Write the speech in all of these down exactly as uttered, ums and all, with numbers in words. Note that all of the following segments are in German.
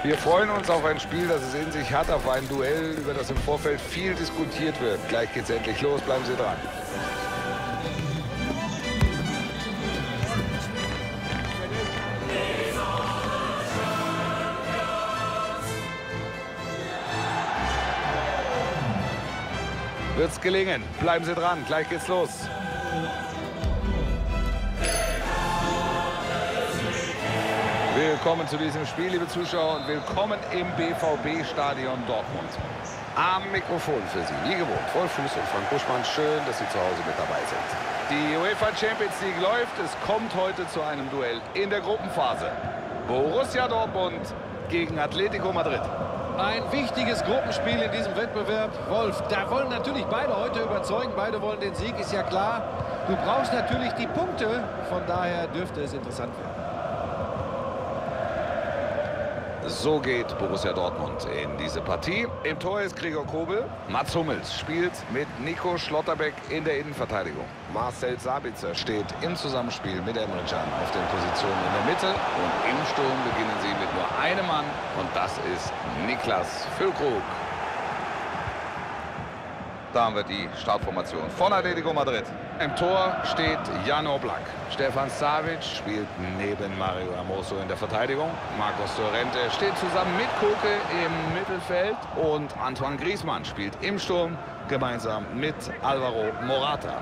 Wir freuen uns auf ein Spiel, das es in sich hat, auf ein Duell, über das im Vorfeld viel diskutiert wird. Gleich geht's endlich los, bleiben Sie dran. Wird's gelingen? Bleiben Sie dran, gleich geht's los. Willkommen zu diesem Spiel, liebe Zuschauer, und willkommen im B V B-Stadion Dortmund. Am Mikrofon für Sie, wie gewohnt, Wolf Fuß und Frank Buschmann. Schön, dass Sie zu Hause mit dabei sind. Die UEFA Champions League läuft. Es kommt heute zu einem Duell in der Gruppenphase. Borussia Dortmund gegen Atletico Madrid. Ein wichtiges Gruppenspiel in diesem Wettbewerb. Wolf, da wollen natürlich beide heute überzeugen. Beide wollen den Sieg, ist ja klar. Du brauchst natürlich die Punkte. Von daher dürfte es interessant werden. So geht Borussia Dortmund in diese Partie. Im Tor ist Gregor Kobel. Mats Hummels spielt mit Nico Schlotterbeck in der Innenverteidigung. Marcel Sabitzer steht im Zusammenspiel mit Emre Can auf den Positionen in der Mitte. Und im Sturm beginnen sie mit nur einem Mann. Und das ist Niklas Füllkrug. Da haben wir die Startformation von Atletico Madrid. Im Tor steht Jan Oblak. Stefan Savic spielt neben Mario Hermoso in der Verteidigung. Marcos Llorente steht zusammen mit Koke im Mittelfeld. Und Antoine Griezmann spielt im Sturm gemeinsam mit Alvaro Morata.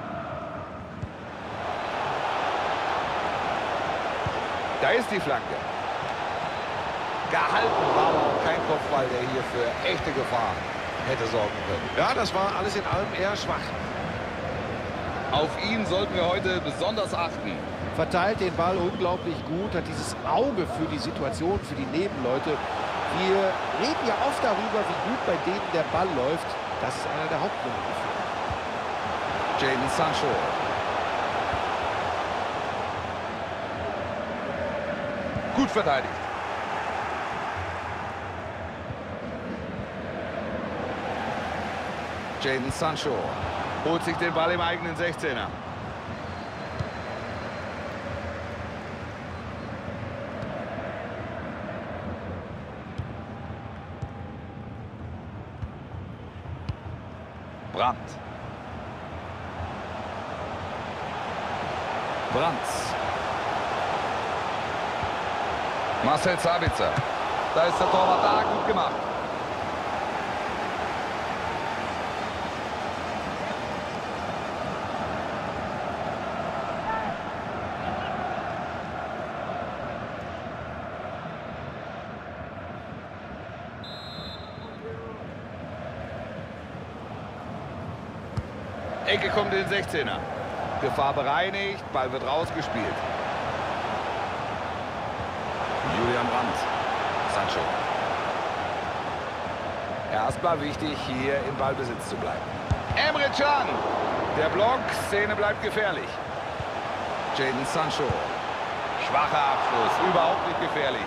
Da ist die Flanke. Gehalten, war aber auch kein Kopfball, der hier für echte Gefahr hätte sorgen können. Ja, das war alles in allem eher schwach. Auf ihn sollten wir heute besonders achten. Verteilt den Ball unglaublich gut, hat dieses Auge für die Situation, für die Nebenleute. Wir reden ja oft darüber, wie gut bei denen der Ball läuft. Das ist einer der Hauptgründe dafür. Jadon Sancho. Gut verteidigt. Jadon Sancho holt sich den Ball im eigenen sechzehner. Brandt. Brandt. Marcel Sabitzer. Da ist der Torwart da, gut gemacht. Ecke kommt in den sechzehner. Gefahr bereinigt, Ball wird rausgespielt. Julian Brandt. Sancho. Erstmal wichtig, hier im Ballbesitz zu bleiben. Emre Can. Der Block, Szene bleibt gefährlich. Jadon Sancho. Schwacher Abschluss, überhaupt nicht gefährlich.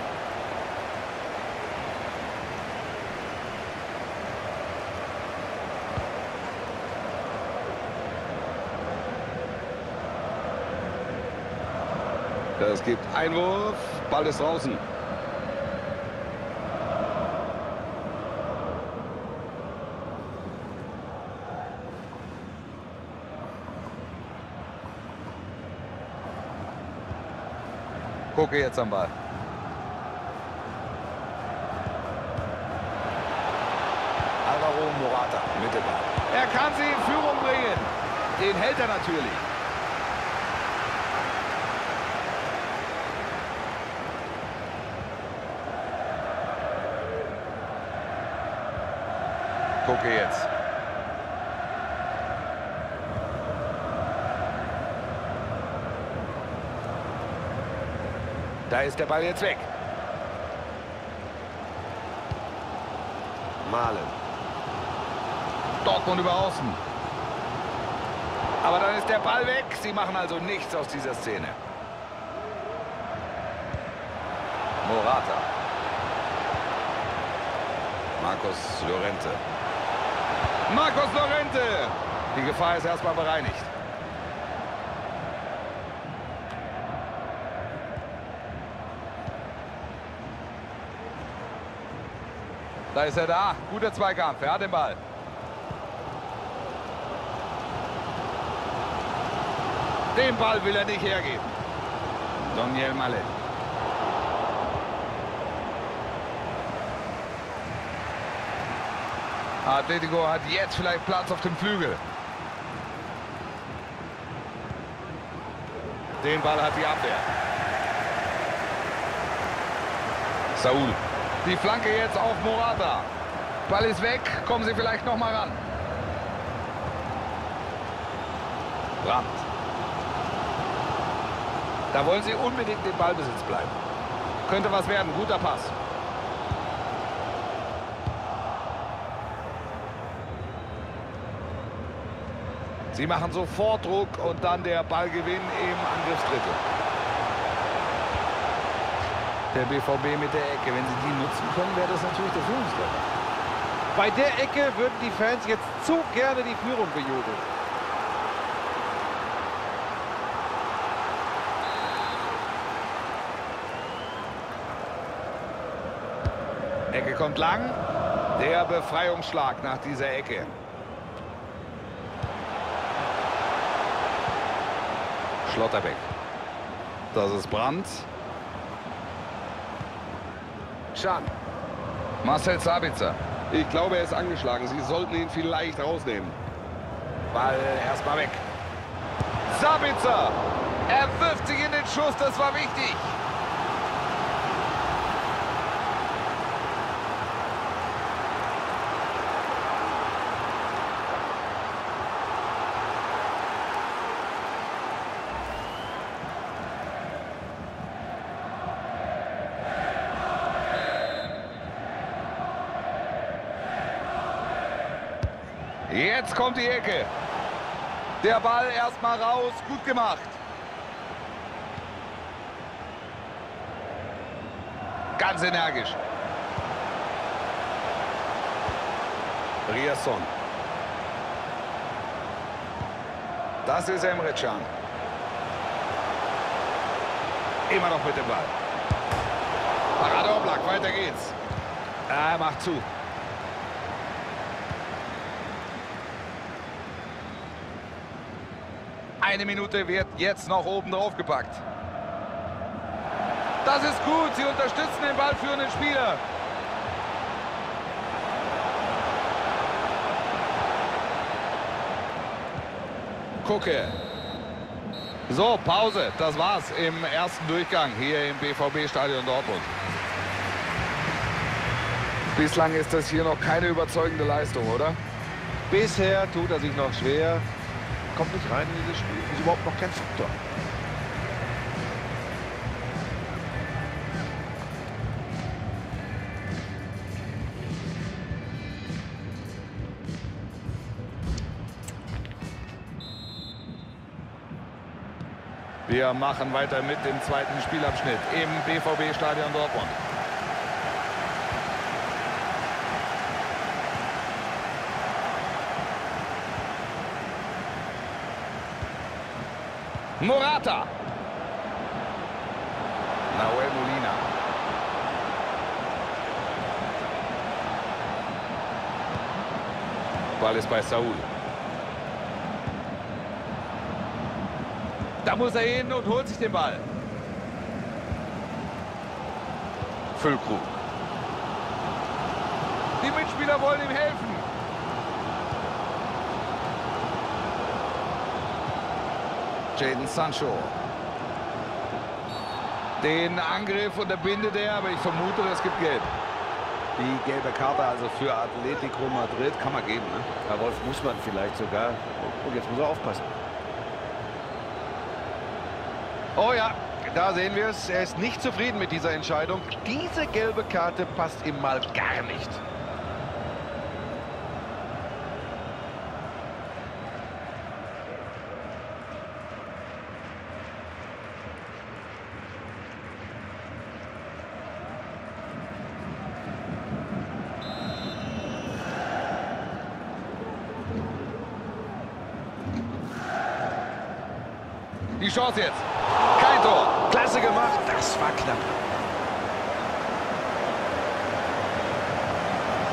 Es gibt Einwurf, Ball ist draußen. Gucke jetzt am Ball. Alvaro Morata, Mittelball. Er kann sie in Führung bringen. Den hält er natürlich. Gucke jetzt. Da ist der Ball jetzt weg. Malen. Dortmund über außen. Aber dann ist der Ball weg. Sie machen also nichts aus dieser Szene. Morata. Marcos Llorente. Marcos Llorente. Die Gefahr ist erstmal bereinigt. Da ist er da. Guter Zweikampf. Er hat den Ball. Den Ball will er nicht hergeben. Daniel Mallet. Atletico hat jetzt vielleicht Platz auf dem Flügel. Den Ball hat die Abwehr. Saúl. Die Flanke jetzt auf Morata. Ball ist weg. Kommen sie vielleicht noch mal ran. Brandt. Da wollen sie unbedingt den Ballbesitz bleiben. Könnte was werden. Guter Pass. Sie machen sofort Druck und dann der Ballgewinn im Angriffsdrittel. Der B V B mit der Ecke. Wenn sie die nutzen können, wäre das natürlich der Führungstreffer. Bei der Ecke würden die Fans jetzt zu gerne die Führung bejubeln. Ecke kommt lang. Der Befreiungsschlag nach dieser Ecke. Schlotterbeck. Das ist Brandt. Schad. Marcel Sabitzer. Ich glaube, er ist angeschlagen. Sie sollten ihn vielleicht rausnehmen. Ball erstmal weg. Sabitzer. Er wirft sich in den Schuss. Das war wichtig. Jetzt kommt die Ecke. Der Ball erstmal raus. Gut gemacht. Ganz energisch. Riasson. Das ist Emre Can. Immer noch mit dem Ball. Parade Oblak, weiter geht's. Er macht zu. Eine Minute wird jetzt noch oben drauf gepackt. Das ist gut. Sie unterstützen den ballführenden Spieler. Kucke. So, Pause. Das war's im ersten Durchgang hier im B V B-Stadion Dortmund. Bislang ist das hier noch keine überzeugende Leistung, oder? Bisher tut er sich noch schwer. Kommt nicht rein in dieses Spiel. Ist überhaupt noch kein Faktor. Wir machen weiter mit dem zweiten Spielabschnitt im B V B-Stadion Dortmund. Morata. Nahuel Molina. Ball ist bei Saúl. Da muss er hin und holt sich den Ball. Füllkrug. Die Mitspieler wollen ihm helfen. Jadon Sancho. Den Angriff unterbindet er, aber ich vermute, es gibt Gelb. Die gelbe Karte also für Atletico Madrid kann man geben. Ne? Herr Wolf, muss man vielleicht sogar. Und jetzt muss er aufpassen. Oh ja, da sehen wir es. Er ist nicht zufrieden mit dieser Entscheidung. Diese gelbe Karte passt ihm mal gar nicht. Die Chance jetzt. Kein Tor. Klasse gemacht. Das war knapp.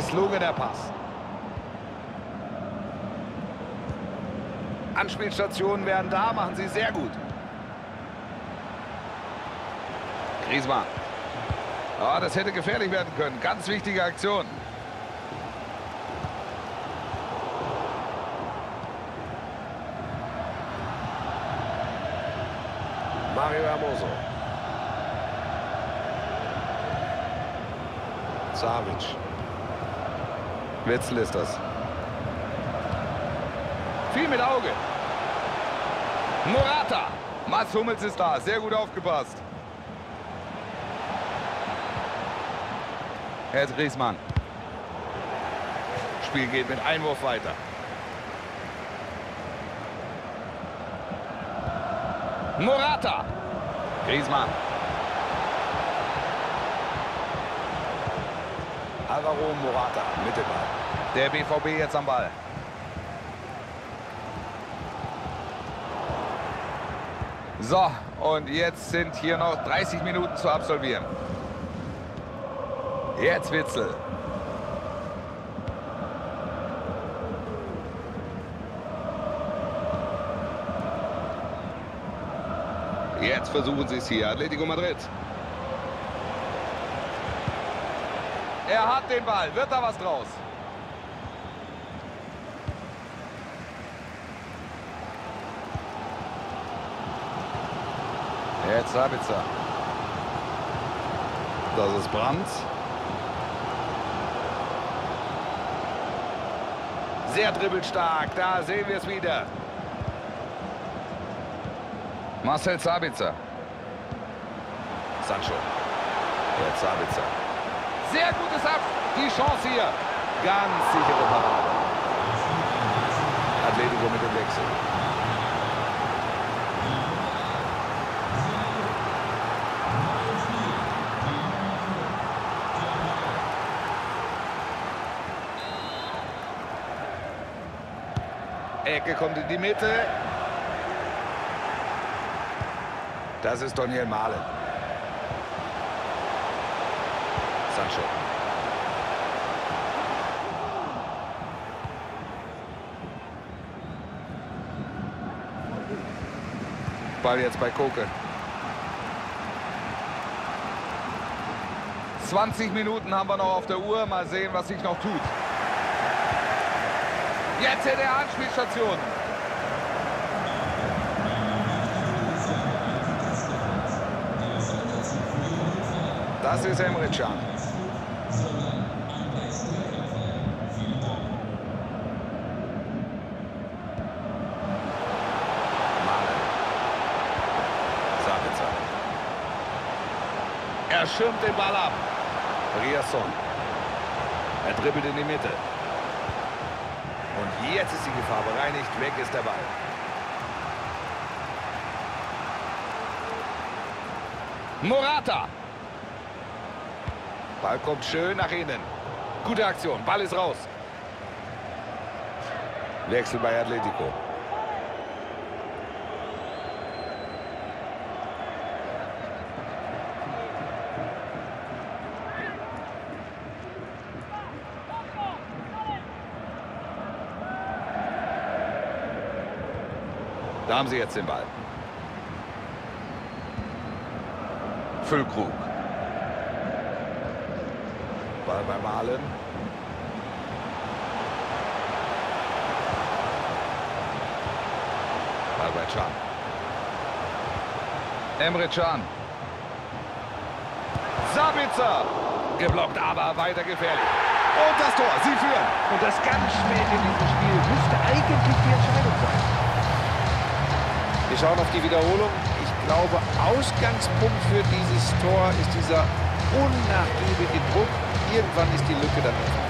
Misslungener Pass. Anspielstationen werden da, machen sie sehr gut. Griezmann. Ja, das hätte gefährlich werden können. Ganz wichtige Aktion. Mario Hermoso. Savic. Witzel ist das. Viel mit Auge. Morata. Mats Hummels ist da. Sehr gut aufgepasst. Herr Griezmann. Spiel geht mit Einwurf weiter. Morata. Griezmann. Alvaro Morata mit dem Ball. Der B V B jetzt am Ball. So, und jetzt sind hier noch dreißig Minuten zu absolvieren. Jetzt Witzel. Jetzt versuchen sie es hier. Atletico Madrid. Er hat den Ball. Wird da was draus? Jetzt Sabitzer. Das ist Brandt. Sehr dribbelstark. Da sehen wir es wieder. Marcel Sabitzer. Sancho. Jetzt Sabitzer. Sehr gutes Ab. Die Chance hier. Ganz sichere Parade. Atletico mit dem Wechsel. Ecke kommt in die Mitte. Das ist Daniel Mahlen. Sancho. Ball jetzt bei Koke. zwanzig Minuten haben wir noch auf der Uhr. Mal sehen, was sich noch tut. Jetzt in der Anspielstation. Das ist Emre Can. Mahlen. Sabitzer. Er schirmt den Ball ab. Riasson. Er dribbelt in die Mitte. Und jetzt ist die Gefahr bereinigt. Weg ist der Ball. Morata. Ball kommt schön nach innen. Gute Aktion. Ball ist raus. Wechsel bei Atletico. Da haben sie jetzt den Ball. Füllkrug. Ball bei Mahlen. Ball bei Can. Emre Can. Sabitzer. Geblockt, aber weiter gefährlich. Und das Tor. Sie führen. Und das ganz spät in diesem Spiel müsste eigentlich die Entscheidung sein. Wir schauen auf die Wiederholung. Ich glaube, Ausgangspunkt für dieses Tor ist dieser unnachgiebige Druck. Irgendwann ist die Lücke dann weg.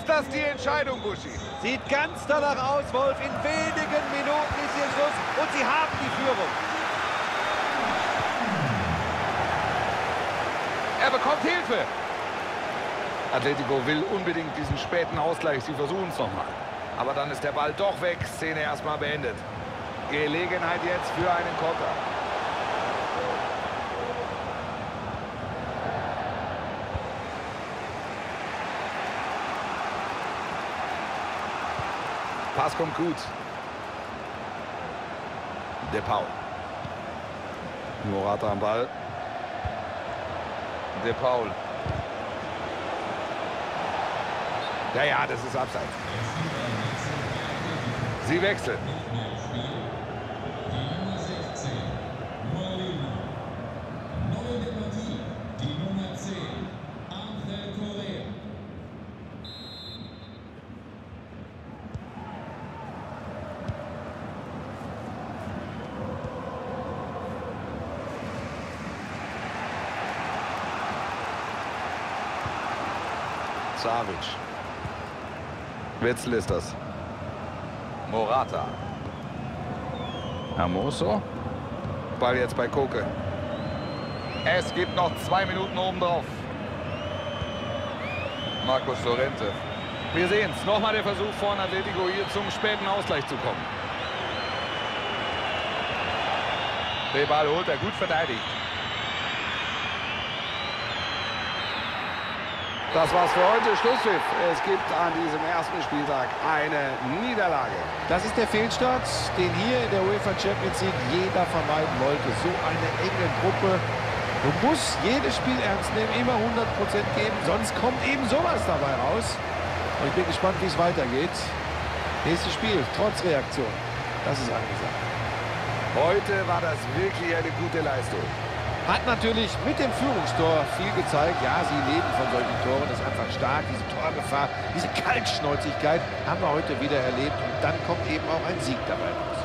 Ist das die Entscheidung, Buschi? Sieht ganz danach aus, Wolf. In wenigen Minuten ist hier Schluss und sie haben die Führung. Er bekommt Hilfe. Atletico will unbedingt diesen späten Ausgleich. Sie versuchen es nochmal. Aber dann ist der Ball doch weg. Szene erstmal beendet. Gelegenheit jetzt für einen Konter. Pass kommt gut. De Paul. Morata am Ball. De Paul. Ja, ja, das ist abseits. Sie wechseln. Savic. Witzel ist das. Morata. Hermoso. Ball jetzt bei Koke. Es gibt noch zwei Minuten obendrauf. Marcos Llorente. Wir sehen es. Nochmal der Versuch von Atletico hier zum späten Ausgleich zu kommen. Den Ball holt er, gut verteidigt. Das war's für heute. Schlusspfiff. Es gibt an diesem ersten Spieltag eine Niederlage. Das ist der Fehlstart, den hier in der UEFA Champions League jeder vermeiden wollte. So eine enge Gruppe. Du musst jedes Spiel ernst nehmen, immer hundert Prozent geben, sonst kommt eben sowas dabei raus. Und ich bin gespannt, wie es weitergeht. Nächstes Spiel, trotz Reaktion. Das ist angesagt. Heute war das wirklich eine gute Leistung. Hat natürlich mit dem Führungstor viel gezeigt. Ja, sie leben von solchen Toren. Das ist einfach stark. Diese Torgefahr, diese Kaltschnäuzigkeit haben wir heute wieder erlebt. Und dann kommt eben auch ein Sieg dabei raus.